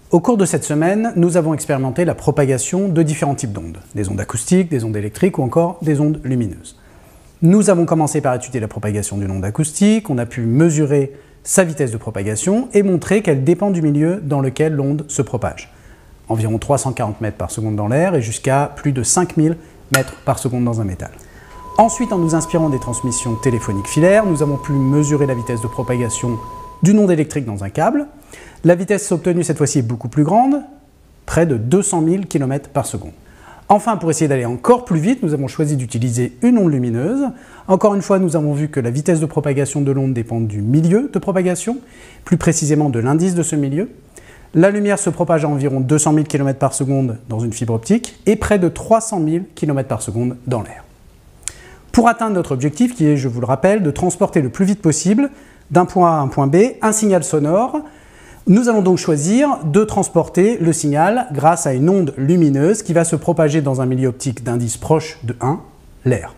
Au cours de cette semaine, nous avons expérimenté la propagation de différents types d'ondes, des ondes acoustiques, des ondes électriques ou encore des ondes lumineuses. Nous avons commencé par étudier la propagation d'une onde acoustique, on a pu mesurer sa vitesse de propagation et montrer qu'elle dépend du milieu dans lequel l'onde se propage. Environ 340 mètres par seconde dans l'air et jusqu'à plus de 5000 mètres par seconde dans un métal. Ensuite, en nous inspirant des transmissions téléphoniques filaires, nous avons pu mesurer la vitesse de propagation d'une onde électrique dans un câble. La vitesse obtenue cette fois-ci est beaucoup plus grande, près de 200 000 km par seconde. Enfin, pour essayer d'aller encore plus vite, nous avons choisi d'utiliser une onde lumineuse. Encore une fois, nous avons vu que la vitesse de propagation de l'onde dépend du milieu de propagation, plus précisément de l'indice de ce milieu. La lumière se propage à environ 200 000 km par seconde dans une fibre optique et près de 300 000 km par seconde dans l'air. Pour atteindre notre objectif, qui est, je vous le rappelle, de transporter le plus vite possible d'un point A à un point B un signal sonore, nous allons donc choisir de transporter le signal grâce à une onde lumineuse qui va se propager dans un milieu optique d'indice proche de 1, l'air.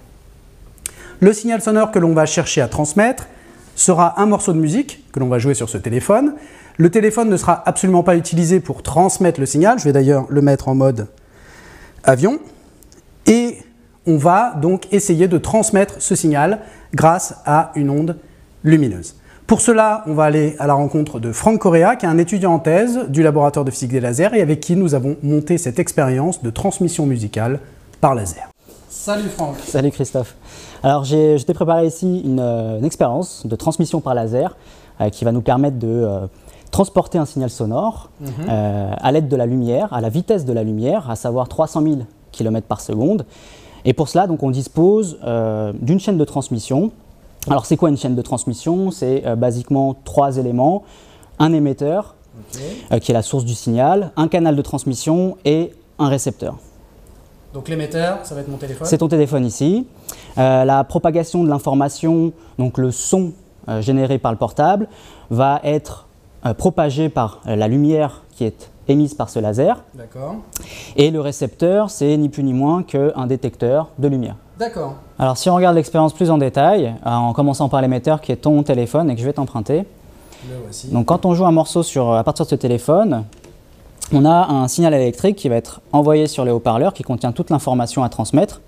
Le signal sonore que l'on va chercher à transmettre sera un morceau de musique que l'on va jouer sur ce téléphone. Le téléphone ne sera absolument pas utilisé pour transmettre le signal, je vais d'ailleurs le mettre en mode avion, et on va donc essayer de transmettre ce signal grâce à une onde lumineuse. Pour cela, on va aller à la rencontre de Franck Correa, qui est un étudiant en thèse du laboratoire de physique des lasers et avec qui nous avons monté cette expérience de transmission musicale par laser. Salut Franck. Salut Christophe. Alors je t'ai préparé ici une expérience de transmission par laser qui va nous permettre de transporter un signal sonore à l'aide de la lumière, à la vitesse de la lumière, à savoir 300 000 km par seconde. Et pour cela, donc, on dispose d'une chaîne de transmission. Alors c'est quoi une chaîne de transmission? C'est basiquement 3 éléments, un émetteur qui est la source du signal, un canal de transmission et un récepteur. Donc l'émetteur, ça va être mon téléphone? C'est ton téléphone ici. La propagation de l'information, donc le son généré par le portable, va être propagé par la lumière qui est émise par ce laser. D'accord. Et le récepteur, c'est ni plus ni moins qu'un détecteur de lumière. D'accord. Alors si on regarde l'expérience plus en détail, en commençant par l'émetteur qui est ton téléphone et que je vais t'emprunter. Le voici. Donc quand on joue un morceau à partir de ce téléphone, on a un signal électrique qui va être envoyé sur les haut-parleurs qui contient toute l'information à transmettre.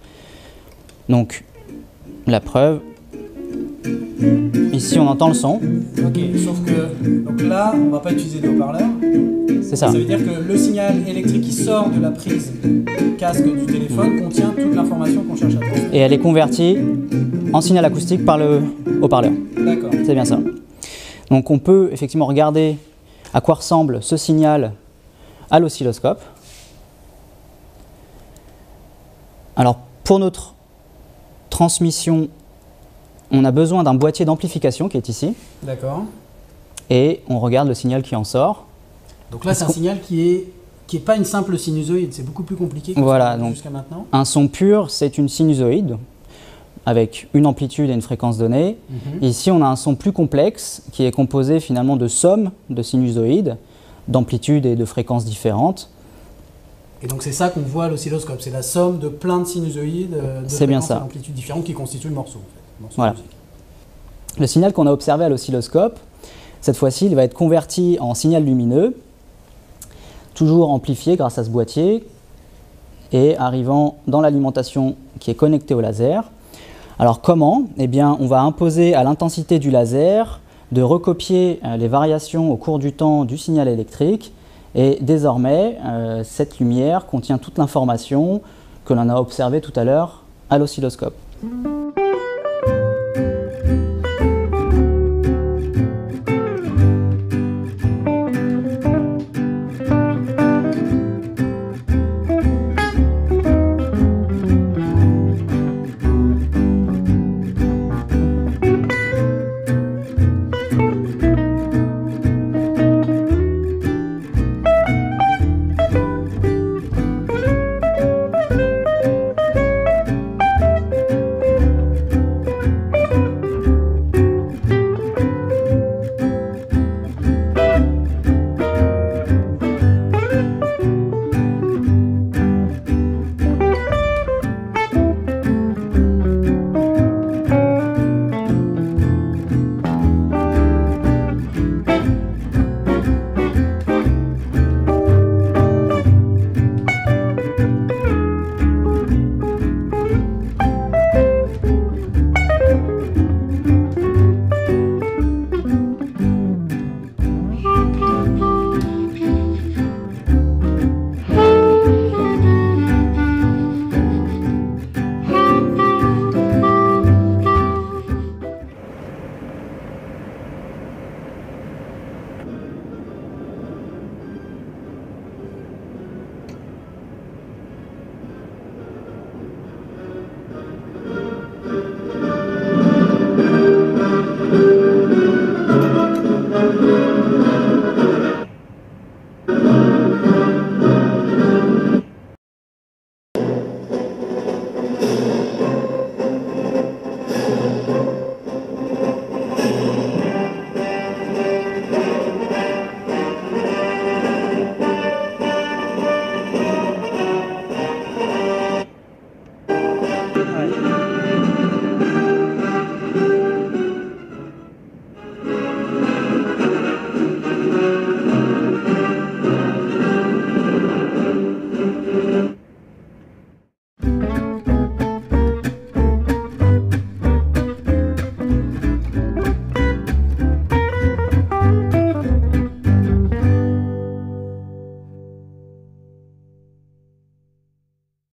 Donc la preuve, ici on entend le son. Ok, sauf que donc là on ne va pas utiliser de haut-parleur. C'est ça. Ça veut dire que le signal électrique qui sort de la prise casque du téléphone contient toute l'information qu'on cherche à transmettre. Et elle est convertie en signal acoustique par le haut-parleur. D'accord. C'est bien ça. Donc on peut effectivement regarder à quoi ressemble ce signal à l'oscilloscope. Alors pour notre transmission, on a besoin d'un boîtier d'amplification qui est ici. D'accord. Et on regarde le signal qui en sort. Donc là c'est un signal qui est pas une simple sinusoïde, c'est beaucoup plus compliqué que voilà, donc jusqu'à maintenant. Un son pur, c'est une sinusoïde avec une amplitude et une fréquence donnée. Ici, on a un son plus complexe qui est composé finalement de sommes de sinusoïdes, d'amplitudes et de fréquences différentes. Et donc c'est ça qu'on voit à l'oscilloscope, c'est la somme de plein de sinusoïdes de fréquences et d'amplitudes différentes qui constituent le morceau. En fait, voilà. Le signal qu'on a observé à l'oscilloscope, cette fois-ci, il va être converti en signal lumineux, toujours amplifié grâce à ce boîtier et arrivant dans l'alimentation qui est connectée au laser. Alors comment? Eh bien, on va imposer à l'intensité du laser de recopier les variations au cours du temps du signal électrique et désormais, cette lumière contient toute l'information que l'on a observée tout à l'heure à l'oscilloscope.